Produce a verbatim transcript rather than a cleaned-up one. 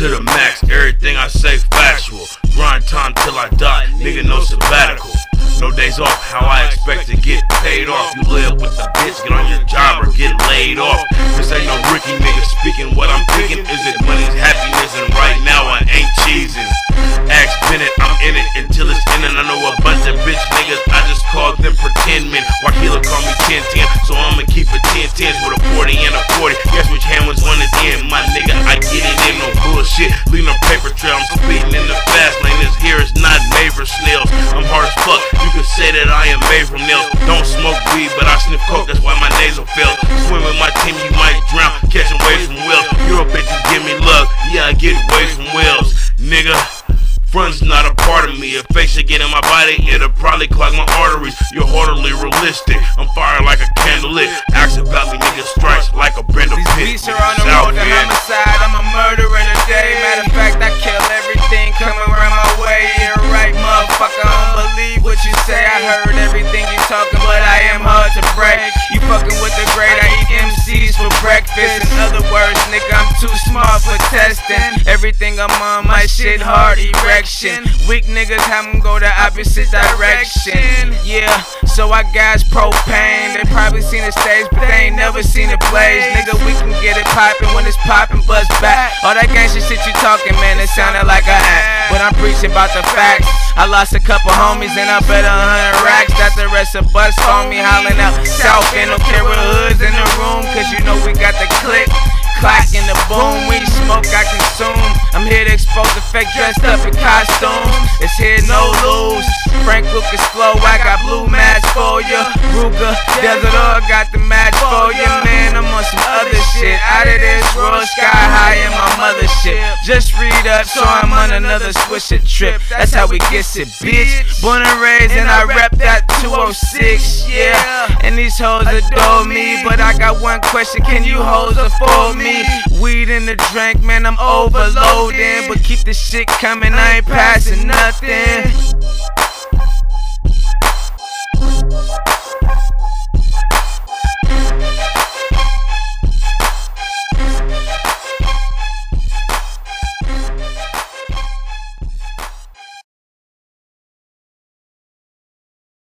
to the max, everything I say factual. Grind time till I die, nigga no sabbatical. No days off, how I expect to get paid off. You live with the bitch, get on your job or get laid off. This ain't no Ricky nigga speaking, what I'm thinking is it money's happiness, and right now I ain't cheesing. Ask Bennett, I'm in it until it's in, and I know a bunch of bitch niggas, I just call them pretend men. Wakila call me ten ten, so I'ma keep it ten tens with a forty and a forty. Guess which hand was one is in, my nigga, I get it in, no bullshit. Leaving a paper trail, I'm speeding in the fast lane. This here is not made for snails. I'm hard as fuck, you can say that I am made from nails. Don't smoke weed, but I sniff coke, that's why my nasal fails. Swim with my team, you might drown, catching waves from whales. Euro bitches give me love, yeah I get waves from whales. Nigga, front's not a part of me. If fake shit get in my body, it'll probably clog my arteries. You're hardly realistic, I'm fire like a candle lit. Ask about me, nigga, strikes like a Brenda Pitt. These beats are on the road to homicide, I'm a murderer today. Matter of fact, I kill everything coming around my way. You're right, motherfucker, I don't believe what you say. I heard everything you talking, but I am hard to break. You fucking with the great, I eat M Cs for breakfast. In other words, nigga, I'm too smart for testing. Everything I'm on, my shit hard erection. Weak niggas have them go the opposite direction. Yeah, so I gas propane. They probably seen the stage, but they ain't never seen it blaze. Nigga, we can get it poppin' when it's poppin', buzz back. All that gangsta shit you talking, man, it sounded like a act, but I'm preaching about the facts. I lost a couple homies and I bet a hundred racks that the rest of us on me hollering out South. Ain't no care with hoods in the room, cause you know we got the click. Clack in the boom, we smoke, I consume. I'm here to expose the fake dressed up in costumes. It's here, no lose. Frank Lucas flow, I got blue match for ya. Ruger, Desert Oil, got the match for ya. Man, I'm on some other shit. Out of this world, sky high in my mothership. Just read up, so I'm on another Swisher trip. That's how we get it, bitch. Born and raised, and I rep that two oh six, yeah. And these hoes adore me, but I got one question, can you hoes afford me? Weed in the drink, man, I'm overloading, but keep the shit coming, I ain't passing nothing.